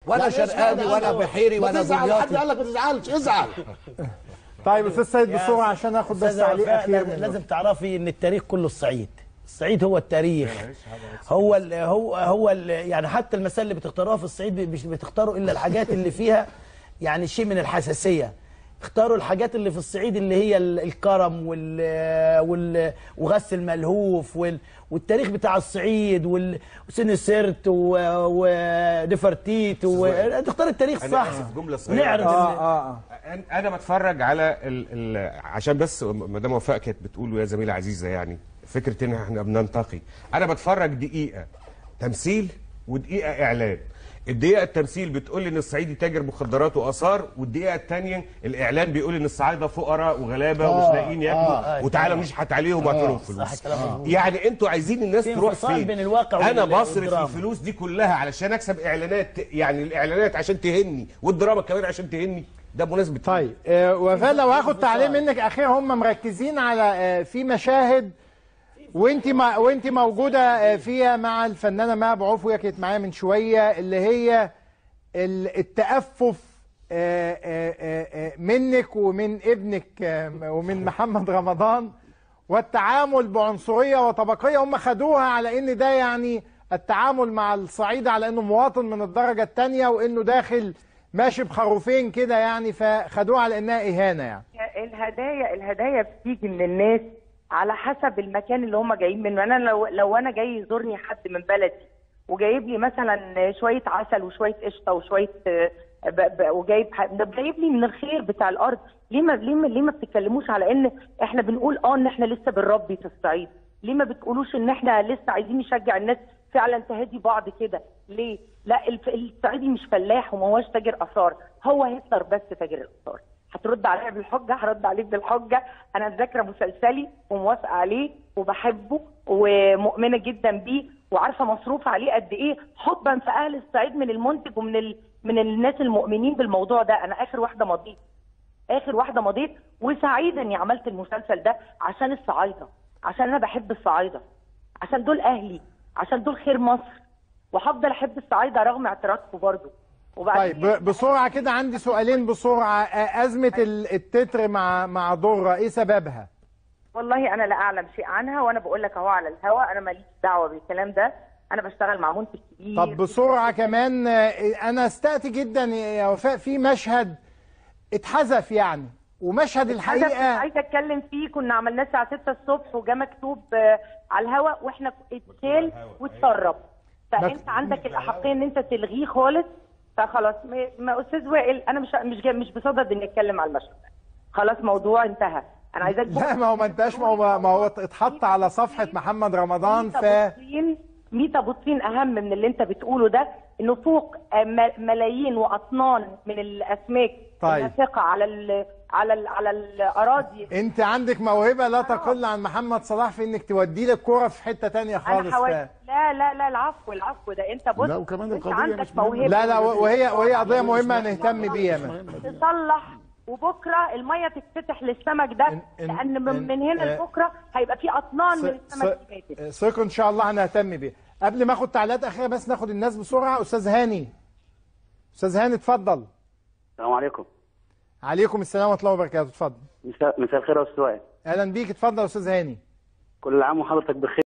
ولا يعني شرقاوي ولا بحيري ولا دمياطي. حد قال لك ما تزعلش، ازعل. طيب استاذ سيد بسرعه عشان اخد بس تعليق اخير. لازم تعرفي ان التاريخ كله الصعيد. الصعيد هو التاريخ. هو يعني حتى المسائل اللي بتختاروها في الصعيد مش بتختاروا الا الحاجات اللي فيها يعني شيء من الحساسيه. اختاروا الحاجات اللي في الصعيد اللي هي الكرم وغس الملهوف والتاريخ بتاع الصعيد وسن السرت ودفرتيت تختار التاريخ صح. جمله صغيره. نعرض انا بتفرج على عشان بس مدام وفاء كانت بتقول يا زميله عزيزه يعني فكره ان احنا بننتقي. انا بتفرج دقيقه تمثيل ودقيقه اعلان. الدقيقه التمثيل بتقول ان الصعيدي تاجر مخدرات واثار، والدقيقه الثانيه الاعلان بيقول ان الصعايده فقراء وغلابه ومش لاقيين ياكلوا وتعالى نشحت عليهم وهات لهم فلوس. يعني انتوا عايزين الناس تروح فين؟ بين الواقع انا بصرف الفلوس دي كلها علشان اكسب اعلانات، يعني الاعلانات عشان تهني والدراما كمان عشان تهني. ده مناسبه. طيب وفاء لو هاخد تعليق منك اخير، هم مركزين على في مشاهد وانت موجوده فيها مع الفنانه مها عفويه، كانت معايا من شويه، اللي هي التأفف منك ومن ابنك ومن محمد رمضان، والتعامل بعنصريه وطبقيه. هم خدوها على ان ده يعني التعامل مع الصعيدة على انه مواطن من الدرجه الثانيه، وانه داخل ماشي بخروفين كده يعني، فخدوها على انها اهانه يعني. الهدايا بتيجي من الناس على حسب المكان اللي هم جايين منه. انا لو انا جاي يزورني حد من بلدي وجايب لي مثلا شويه عسل وشويه قشطه وشويه جايب لي من الخير بتاع الارض، ليه ما بتتكلموش على ان احنا بنقول ان احنا لسه بنربي في الصعيد؟ ليه ما بتقولوش ان احنا لسه عايزين نشجع الناس فعلا تهدي بعض كده؟ ليه؟ لا، الصعيدي مش فلاح وما هوش تاجر اثار، هو هتلر بس تاجر الاثار. هترد عليا بالحجه؟ هرد عليك بالحجه. انا ذاكره مسلسلي وموافقه عليه وبحبه ومؤمنه جدا بيه وعارفه مصروف عليه قد ايه حبا في اهل الصعيد من المنتج من الناس المؤمنين بالموضوع ده. انا اخر واحده مضيت وسعيده اني عملت المسلسل ده عشان الصعايده، عشان انا بحب الصعايده، عشان دول اهلي، عشان دول خير مصر، وهفضل احب الصعايده رغم اعتراضكم برضه. طيب بسرعه كده عندي سؤالين بسرعه. ازمه التتر مع ضره ايه سببها؟ والله انا لا اعلم شيء عنها، وانا بقول لك اهو على الهواء، انا ماليش دعوه بالكلام ده، انا بشتغل مع منتج كبير. طب بسرعه كمان، انا استأتي جدا يا وفاء في مشهد اتحذف يعني، ومشهد الحقيقه عايزه اتكلم فيه، كنا عملناه الساعه 6 الصبح وجا مكتوب على الهواء واحنا اتشال واتسرب، فانت عندك الاحقيه ان انت تلغيه خالص. فخلاص ما استاذ وائل، انا مش بصدد اني اتكلم على المشهد، خلاص موضوع انتهى. انا عايزاك لا ما هو ما انتهاش، ما هو اتحط على صفحه محمد رمضان. 100 بطين اهم من اللي انت بتقوله ده، انه فوق ملايين واطنان من الاسماك النافقه على الاراضي. انت عندك موهبه لا تقل عن محمد صلاح في انك تودي لك كوره في حته ثانيه خالص. لا العفو ده انت بص، لا وكمان انت عندك موهبه. لا وهي قضيه مهمه نهتم بيها. تصلح، وبكره الميه تتفتح للسمك ده، لان من هنا لبكره هيبقى في اطنان من السمك ماتت. ثقه ان شاء الله هنهتم بيها. قبل ما اخد تعليقات اخيره بس ناخد الناس بسرعه. استاذ هاني اتفضل. السلام عليكم. عليكم السلام ورحمه الله وبركاته. اتفضل. مساء الخير يا استاذ وائل. اهلا بيك، اتفضل يا استاذ هاني. كل عام وحضرتك بخير.